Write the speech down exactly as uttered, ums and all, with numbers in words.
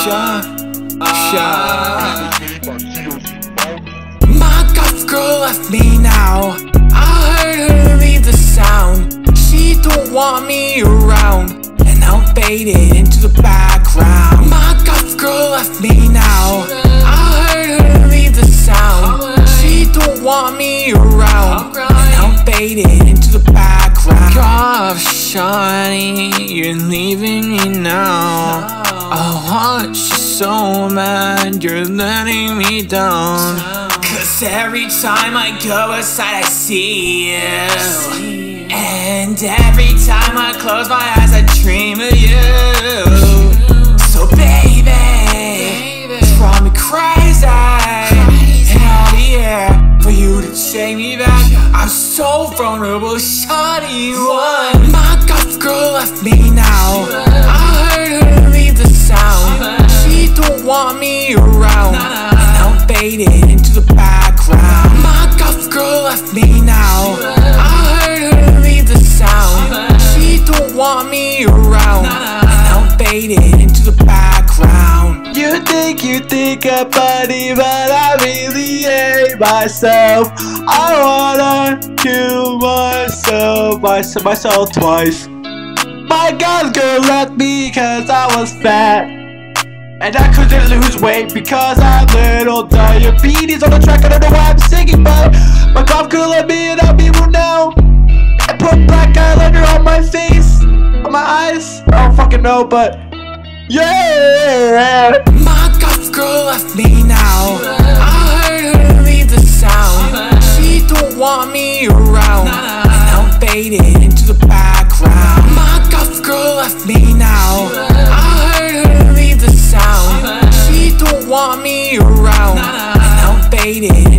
Shut, shut. My goth girl left me now. I heard her leave the sound. She don't want me around, and I'm faded into the background. My goth girl left me now. I heard her leave the sound. She don't want me around, and I'm faded into the background. Goth, shawty, you're leaving me now. I want you so mad, you're letting me down. Cause every time I go outside I see you, and every time I close my eyes I dream of you. So baby, drive me crazy, and I'll be here for you to take me back. I'm so vulnerable, shawty, one. My goth girl left me now. I heard her leave the sound. She don't want me around, and I'm faded into the background. My goth girl left me now. I heard her leave the sound. She don't want me around, and I'm faded into the background. You think you think I'm funny, but I really hate myself. I wanna kill myself, myself, myself twice. My goth girl left me cause I was fat, and I couldn't lose weight because I have little diabetes. On the track, I don't know why I'm singing, but my goth girl left me and I'm evil now. I put black eyeliner on my face, on my eyes, I don't fucking know, but yeah. My goth girl left me now. I heard her leave the sound. She don't want me around, and I'm faded into the background. My goth girl left me now. I heard her leave the sound. She don't want me around, and I'm faded